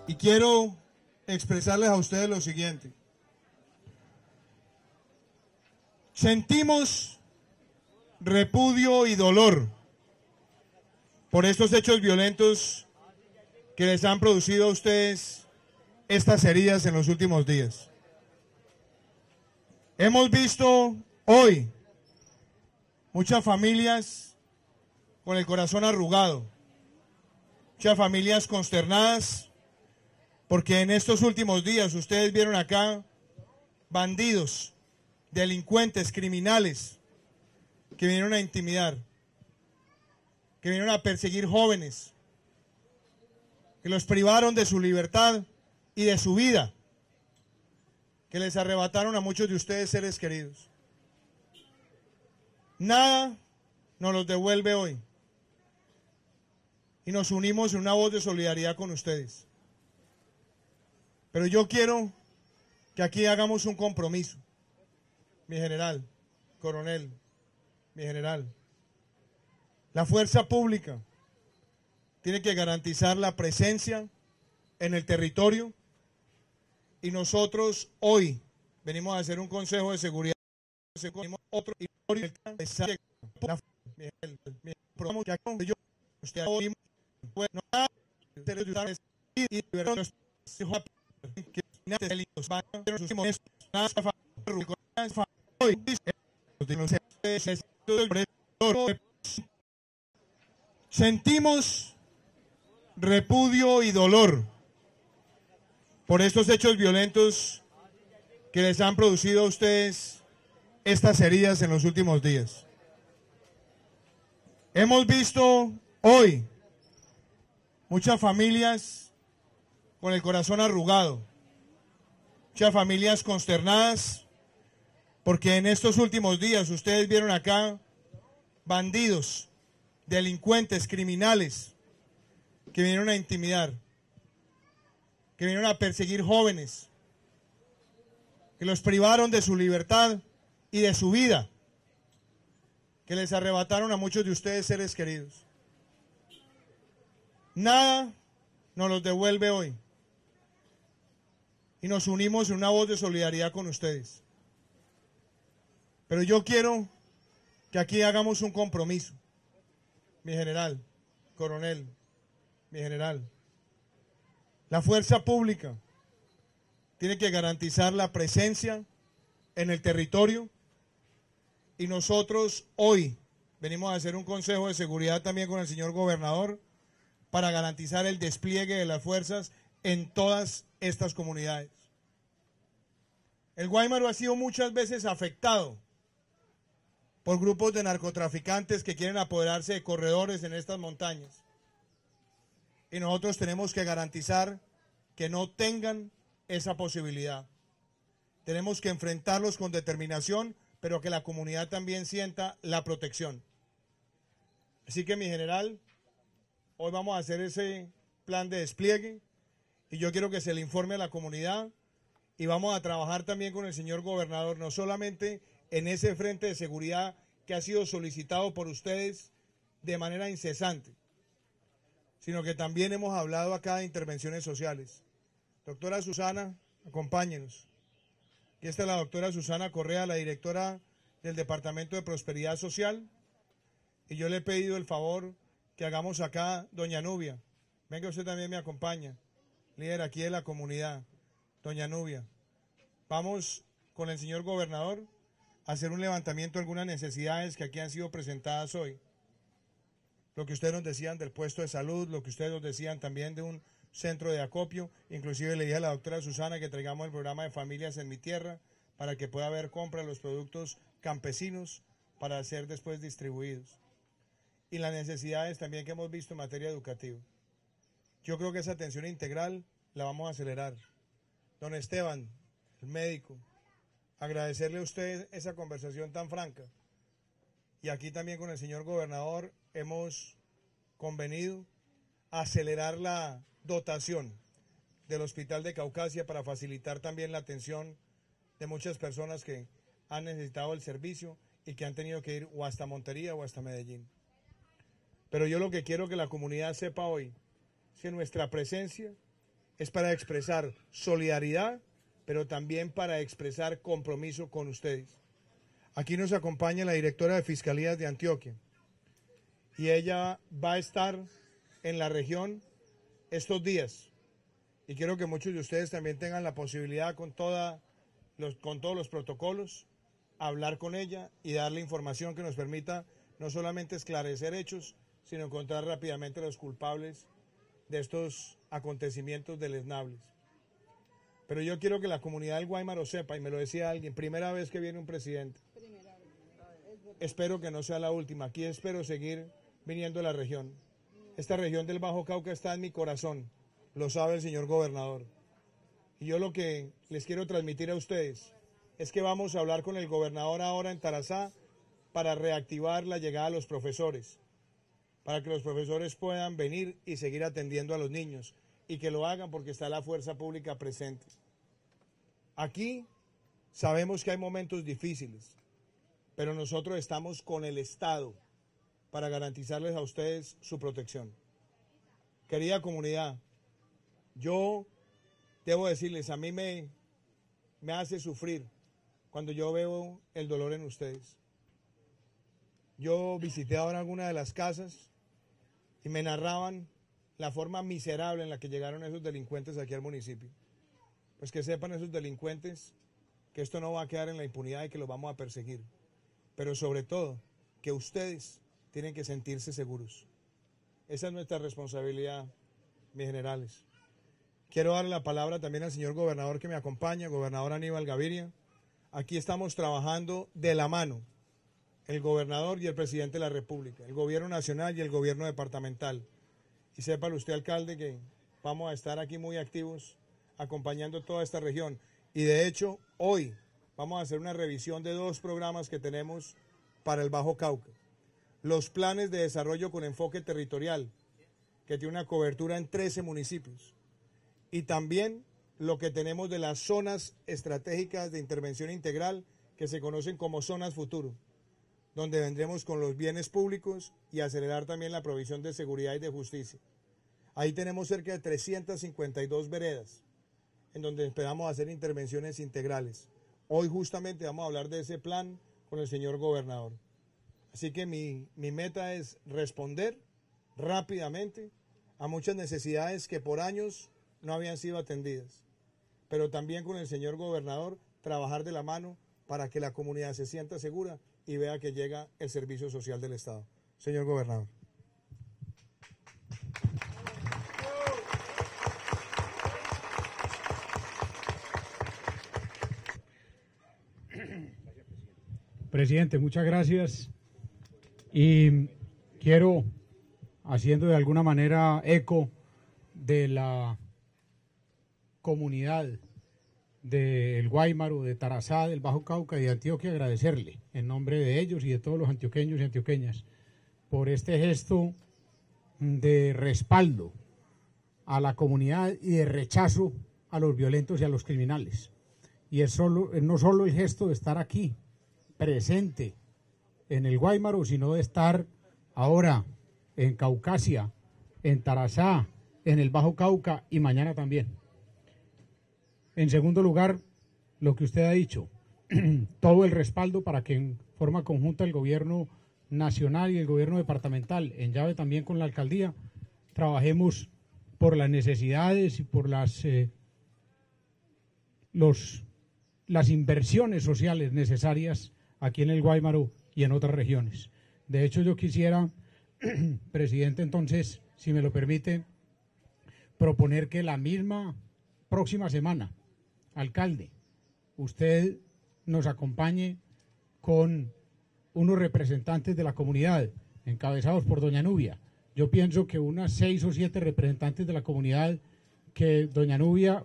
Y quiero expresarles a ustedes lo siguiente. Sentimos repudio y dolor por estos hechos violentos que les han producido a ustedes estas heridas en los últimos días. Hemos visto hoy muchas familias con el corazón arrugado, muchas familias consternadas, porque en estos últimos días ustedes vieron acá bandidos, delincuentes, criminales, que vinieron a intimidar, que vinieron a perseguir jóvenes, que los privaron de su libertad y de su vida, que les arrebataron a muchos de ustedes seres queridos. Nada nos los devuelve hoy. Y nos unimos en una voz de solidaridad con ustedes. Pero yo quiero que aquí hagamos un compromiso. Mi general, coronel, mi general. La fuerza pública tiene que garantizar la presencia en el territorio y nosotros hoy venimos a hacer un consejo de seguridad. Otro sentimos repudio y dolor por estos hechos violentos que les han producido a ustedes estas heridas en los últimos días. Hemos visto hoy muchas familias con el corazón arrugado, muchas familias consternadas, porque en estos últimos días ustedes vieron acá bandidos, delincuentes, criminales, que vinieron a intimidar, que vinieron a perseguir jóvenes, que los privaron de su libertad y de su vida, que les arrebataron a muchos de ustedes seres queridos. Nada nos los devuelve hoy. Y nos unimos en una voz de solidaridad con ustedes. Pero yo quiero que aquí hagamos un compromiso. Mi general, coronel, mi general. La fuerza pública tiene que garantizar la presencia en el territorio y nosotros hoy venimos a hacer un consejo de seguridad también con el señor gobernador para garantizar el despliegue de las fuerzas en todas estas comunidades. El Guáimaro ha sido muchas veces afectado por grupos de narcotraficantes que quieren apoderarse de corredores en estas montañas. Y nosotros tenemos que garantizar que no tengan esa posibilidad. Tenemos que enfrentarlos con determinación, pero que la comunidad también sienta la protección. Así que, mi general, hoy vamos a hacer ese plan de despliegue y yo quiero que se le informe a la comunidad y vamos a trabajar también con el señor gobernador, no solamente en ese frente de seguridad que ha sido solicitado por ustedes de manera incesante, sino que también hemos hablado acá de intervenciones sociales. Doctora Susana, acompáñenos. Aquí está la doctora Susana Correa, la directora del Departamento de Prosperidad Social, y yo le he pedido el favor que hagamos acá, doña Nubia. Venga, usted también me acompaña, líder aquí de la comunidad, doña Nubia. Vamos con el señor gobernador a hacer un levantamiento de algunas necesidades que aquí han sido presentadas hoy. Lo que ustedes nos decían del puesto de salud, lo que ustedes nos decían también de un centro de acopio, inclusive le dije a la doctora Susana que traigamos el programa de Familias en mi Tierra para que pueda haber compra de los productos campesinos para ser después distribuidos. Y las necesidades también que hemos visto en materia educativa. Yo creo que esa atención integral la vamos a acelerar. Don Esteban, el médico, agradecerle a usted esa conversación tan franca. Y aquí también con el señor gobernador hemos convenido acelerar la dotación del Hospital de Caucasia para facilitar también la atención de muchas personas que han necesitado el servicio y que han tenido que ir o hasta Montería o hasta Medellín. Pero yo lo que quiero que la comunidad sepa hoy es que nuestra presencia es para expresar solidaridad, pero también para expresar compromiso con ustedes. Aquí nos acompaña la directora de Fiscalías de Antioquia y ella va a estar en la región estos días. Y quiero que muchos de ustedes también tengan la posibilidad con todos los protocolos, hablar con ella y darle información que nos permita no solamente esclarecer hechos, sino encontrar rápidamente a los culpables de estos acontecimientos deleznables. Pero yo quiero que la comunidad del Guáimaro sepa, y me lo decía alguien, primera vez que viene un presidente. Espero que no sea la última. Aquí espero seguir viniendo a la región. Esta región del Bajo Cauca está en mi corazón, lo sabe el señor gobernador. Y yo lo que les quiero transmitir a ustedes es que vamos a hablar con el gobernador ahora en Tarazá para reactivar la llegada de los profesores, para que los profesores puedan venir y seguir atendiendo a los niños, y que lo hagan porque está la fuerza pública presente. Aquí sabemos que hay momentos difíciles, pero nosotros estamos con el Estado para garantizarles a ustedes su protección. Querida comunidad, yo debo decirles, a mí me hace sufrir cuando yo veo el dolor en ustedes. Yo visité ahora alguna de las casas y me narraban la forma miserable en la que llegaron esos delincuentes aquí al municipio. Pues que sepan esos delincuentes que esto no va a quedar en la impunidad y que los vamos a perseguir. Pero sobre todo, que ustedes tienen que sentirse seguros. Esa es nuestra responsabilidad, mis generales. Quiero darle la palabra también al señor gobernador que me acompaña, gobernador Aníbal Gaviria. Aquí estamos trabajando de la mano, el gobernador y el presidente de la República, el gobierno nacional y el gobierno departamental. Y sépalo usted, alcalde, que vamos a estar aquí muy activos acompañando toda esta región. Y de hecho, hoy vamos a hacer una revisión de 2 programas que tenemos para el Bajo Cauca. Los planes de desarrollo con enfoque territorial, que tiene una cobertura en 13 municipios. Y también lo que tenemos de las zonas estratégicas de intervención integral, que se conocen como zonas futuro, donde vendremos con los bienes públicos y acelerar también la provisión de seguridad y de justicia. Ahí tenemos cerca de 352 veredas, en donde esperamos hacer intervenciones integrales. Hoy justamente vamos a hablar de ese plan con el señor gobernador. Así que mi meta es responder rápidamente a muchas necesidades que por años no habían sido atendidas, pero también con el señor gobernador trabajar de la mano para que la comunidad se sienta segura y vea que llega el servicio social del Estado. Señor gobernador. Presidente, muchas gracias. Y quiero, haciendo de alguna manera eco de la comunidad del Guáimaro, de Tarazá, del Bajo Cauca y de Antioquia, agradecerle en nombre de ellos y de todos los antioqueños y antioqueñas por este gesto de respaldo a la comunidad y de rechazo a los violentos y a los criminales. Y es no solo el gesto de estar aquí, presente en el Guáimaro, sino de estar ahora en Caucasia, en Tarazá, en el Bajo Cauca y mañana también. En segundo lugar, lo que usted ha dicho, todo el respaldo para que en forma conjunta el gobierno nacional y el gobierno departamental, en llave también con la alcaldía, trabajemos por las necesidades y por las inversiones sociales necesarias aquí en el Guáimaro y en otras regiones. De hecho, yo quisiera, presidente, entonces, si me lo permite, proponer que la misma próxima semana, alcalde, usted nos acompañe con unos representantes de la comunidad, encabezados por doña Nubia. Yo pienso que unas 6 o 7 representantes de la comunidad, que doña Nubia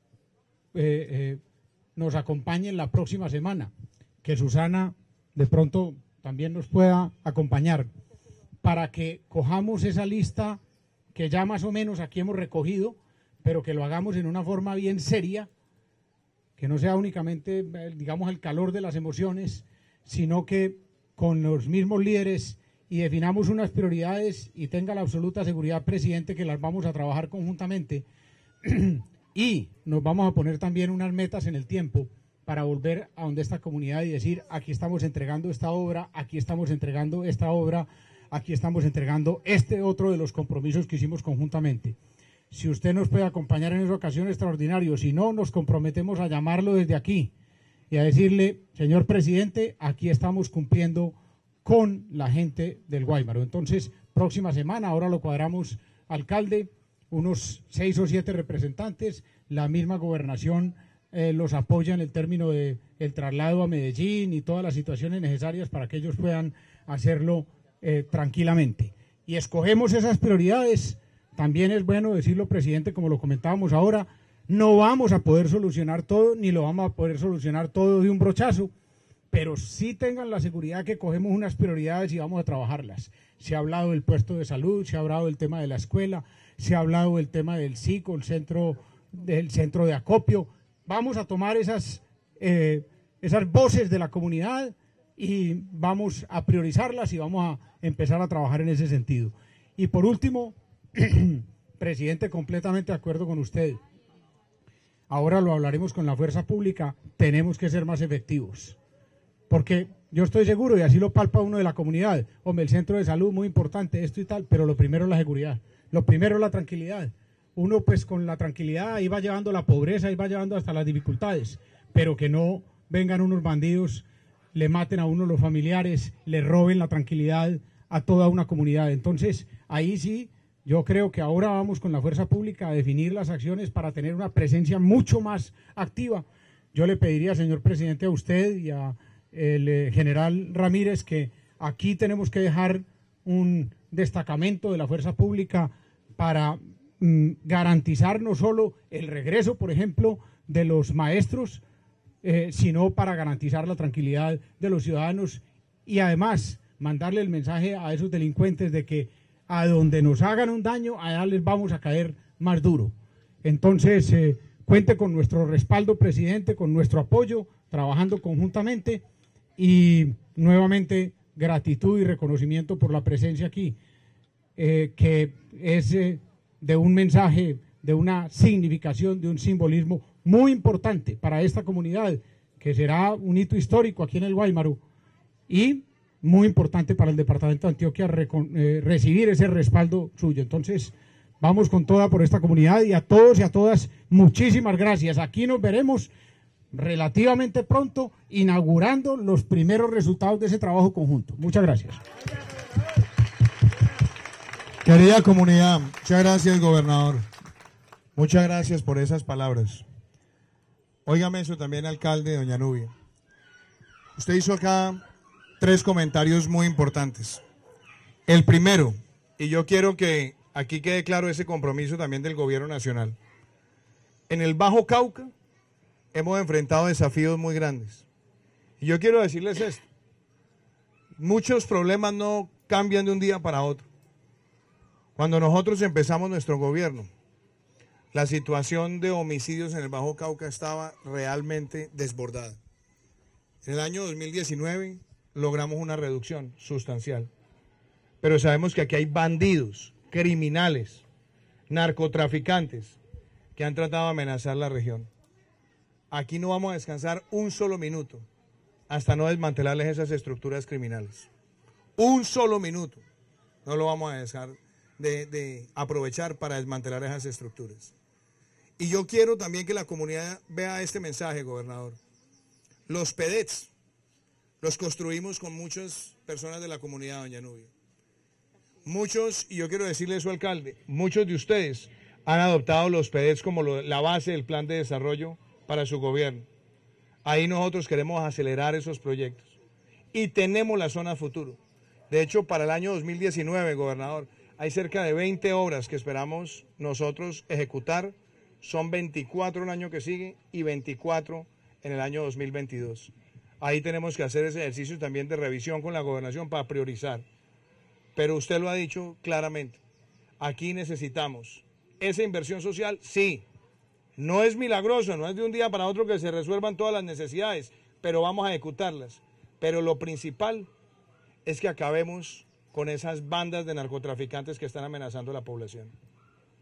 nos acompañen la próxima semana, que Susana de pronto también nos pueda acompañar, para que cojamos esa lista que ya más o menos aquí hemos recogido, pero que lo hagamos en una forma bien seria, que no sea únicamente, digamos, el calor de las emociones, sino que con los mismos líderes y definamos unas prioridades y tenga la absoluta seguridad, presidente, que las vamos a trabajar conjuntamente y nos vamos a poner también unas metas en el tiempo para volver a donde esta comunidad y decir, aquí estamos entregando esta obra, aquí estamos entregando esta obra, aquí estamos entregando este otro de los compromisos que hicimos conjuntamente. Si usted nos puede acompañar en esa ocasión, extraordinario. Si no, nos comprometemos a llamarlo desde aquí y a decirle, señor presidente, aquí estamos cumpliendo con la gente del Guáimaro. Entonces, próxima semana, ahora lo cuadramos, alcalde, unos 6 o 7 representantes, la misma gobernación los apoya en el término del traslado a Medellín y todas las situaciones necesarias para que ellos puedan hacerlo tranquilamente. Y escogemos esas prioridades. También es bueno decirlo, presidente, como lo comentábamos ahora, no vamos a poder solucionar todo, ni lo vamos a poder solucionar todo de un brochazo, pero sí tengan la seguridad que cogemos unas prioridades y vamos a trabajarlas. Se ha hablado del puesto de salud, se ha hablado del tema de la escuela, se ha hablado del tema del SICO, del centro de acopio. Vamos a tomar esas voces de la comunidad y vamos a priorizarlas y vamos a empezar a trabajar en ese sentido. Y por último, presidente, completamente de acuerdo con usted. Ahora lo hablaremos con la fuerza pública, tenemos que ser más efectivos. Porque yo estoy seguro, y así lo palpa uno de la comunidad, hombre, el centro de salud muy importante, esto y tal, pero lo primero es la seguridad, lo primero es la tranquilidad. Uno pues con la tranquilidad ahí va llevando la pobreza, ahí va llevando hasta las dificultades, pero que no vengan unos bandidos, le maten a uno los familiares, le roben la tranquilidad a toda una comunidad. Entonces, ahí sí, yo creo que ahora vamos con la fuerza pública a definir las acciones para tener una presencia mucho más activa. Yo le pediría, señor presidente, a usted y a el general Ramírez, que aquí tenemos que dejar un destacamento de la fuerza pública para garantizar no solo el regreso, por ejemplo, de los maestros, sino para garantizar la tranquilidad de los ciudadanos y además mandarle el mensaje a esos delincuentes de que a donde nos hagan un daño, allá les vamos a caer más duro. Entonces, cuente con nuestro respaldo, presidente, con nuestro apoyo, trabajando conjuntamente. Y nuevamente, gratitud y reconocimiento por la presencia aquí, que es de un mensaje, de una significación, de un simbolismo muy importante para esta comunidad, que será un hito histórico aquí en el Guáimaro y muy importante para el departamento de Antioquia recibir ese respaldo suyo. Entonces, vamos con toda por esta comunidad y a todos y a todas, muchísimas gracias. Aquí nos veremos relativamente pronto, inaugurando los primeros resultados de ese trabajo conjunto. Muchas gracias. Querida comunidad, muchas gracias, gobernador. Muchas gracias por esas palabras. Óigame eso también, alcalde, doña Nubia. Usted hizo acá 3 comentarios muy importantes. El primero, y yo quiero que aquí quede claro ese compromiso también del gobierno nacional. En el Bajo Cauca hemos enfrentado desafíos muy grandes. Y yo quiero decirles esto. Muchos problemas no cambian de un día para otro. Cuando nosotros empezamos nuestro gobierno, la situación de homicidios en el Bajo Cauca estaba realmente desbordada. En el año 2019 logramos una reducción sustancial. Pero sabemos que aquí hay bandidos, criminales, narcotraficantes que han tratado de amenazar la región. Aquí no vamos a descansar un solo minuto hasta no desmantelarles esas estructuras criminales. Un solo minuto no lo vamos a dejar de aprovechar para desmantelar esas estructuras. Y yo quiero también que la comunidad vea este mensaje, gobernador. Los PEDETs los construimos con muchas personas de la comunidad, doña Nubia. Muchos, y yo quiero decirle eso, alcalde, muchos de ustedes han adoptado los PEDETs como la base del plan de desarrollo para su gobierno. Ahí nosotros queremos acelerar esos proyectos. Y tenemos la zona futuro. De hecho, para el año 2019, gobernador, hay cerca de 20 obras que esperamos nosotros ejecutar. Son 24 el año que sigue y 24 en el año 2022. Ahí tenemos que hacer ese ejercicio también de revisión con la gobernación para priorizar. Pero usted lo ha dicho claramente. Aquí necesitamos esa inversión social, sí. No es milagroso, no es de un día para otro que se resuelvan todas las necesidades, pero vamos a ejecutarlas. Pero lo principal es que acabemos con esas bandas de narcotraficantes que están amenazando a la población.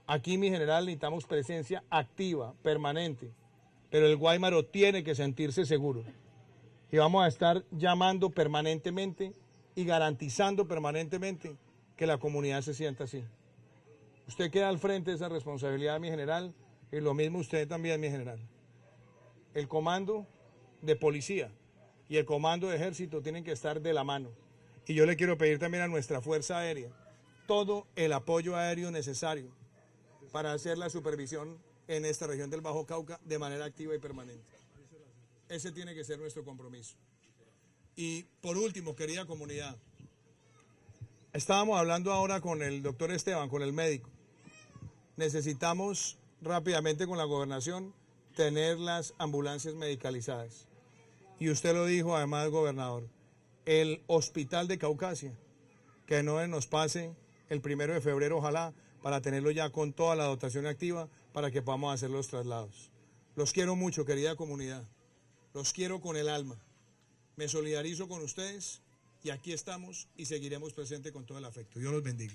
Aquí, mi general, necesitamos presencia activa, permanente, pero el Guáimaro tiene que sentirse seguro. Y vamos a estar llamando permanentemente y garantizando permanentemente que la comunidad se sienta así. Usted queda al frente de esa responsabilidad, mi general, y lo mismo usted también, mi general. El comando de policía y el comando de ejército tienen que estar de la mano. Y yo le quiero pedir también a nuestra Fuerza Aérea todo el apoyo aéreo necesario para hacer la supervisión en esta región del Bajo Cauca de manera activa y permanente. Ese tiene que ser nuestro compromiso. Y por último, querida comunidad, estábamos hablando ahora con el doctor Esteban, con el médico. Necesitamos rápidamente con la gobernación tener las ambulancias medicalizadas. Y usted lo dijo además, gobernador, el hospital de Caucasia, que no nos pase el 1 de febrero, ojalá, para tenerlo ya con toda la dotación activa para que podamos hacer los traslados. Los quiero mucho, querida comunidad. Los quiero con el alma. Me solidarizo con ustedes y aquí estamos y seguiremos presentes con todo el afecto. Dios los bendiga.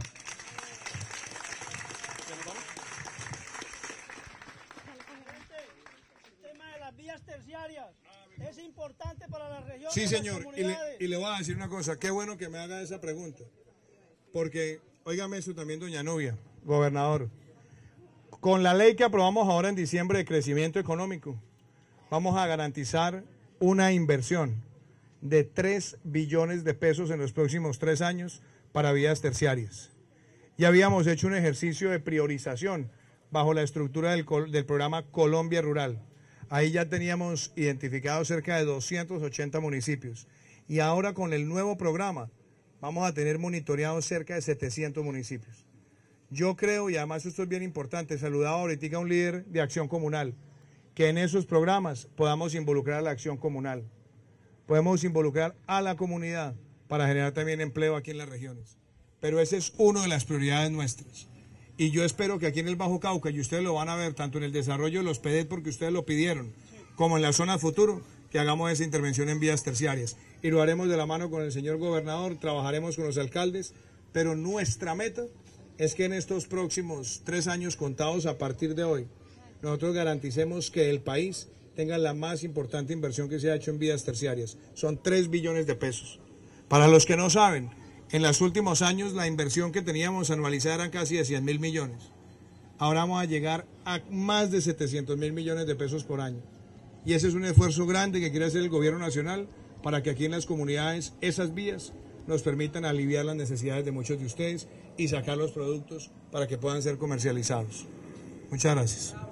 El tema de las vías terciarias es importante para la región. Sí, señor. Y le voy a decir una cosa. Qué bueno que me haga esa pregunta. Porque, óigame eso también, doña Nubia, gobernador. Con la ley que aprobamos ahora en diciembre de crecimiento económico, vamos a garantizar una inversión de 3 billones de pesos en los próximos 3 años para vías terciarias. Ya habíamos hecho un ejercicio de priorización bajo la estructura del programa Colombia Rural. Ahí ya teníamos identificados cerca de 280 municipios. Y ahora con el nuevo programa vamos a tener monitoreados cerca de 700 municipios. Yo creo, y además esto es bien importante, saludaba ahorita a un líder de Acción Comunal, que en esos programas podamos involucrar a la acción comunal. Podemos involucrar a la comunidad para generar también empleo aquí en las regiones. Pero esa es una de las prioridades nuestras. Y yo espero que aquí en el Bajo Cauca, y ustedes lo van a ver tanto en el desarrollo de los PEDET porque ustedes lo pidieron, como en la zona futuro, que hagamos esa intervención en vías terciarias. Y lo haremos de la mano con el señor gobernador, trabajaremos con los alcaldes, pero nuestra meta es que en estos próximos 3 años contados a partir de hoy, nosotros garanticemos que el país tenga la más importante inversión que se ha hecho en vías terciarias. Son 3 billones de pesos. Para los que no saben, en los últimos años la inversión que teníamos anualizada era casi de 100.000 millones. Ahora vamos a llegar a más de 700.000 millones de pesos por año. Y ese es un esfuerzo grande que quiere hacer el gobierno nacional para que aquí en las comunidades esas vías nos permitan aliviar las necesidades de muchos de ustedes y sacar los productos para que puedan ser comercializados. Muchas gracias.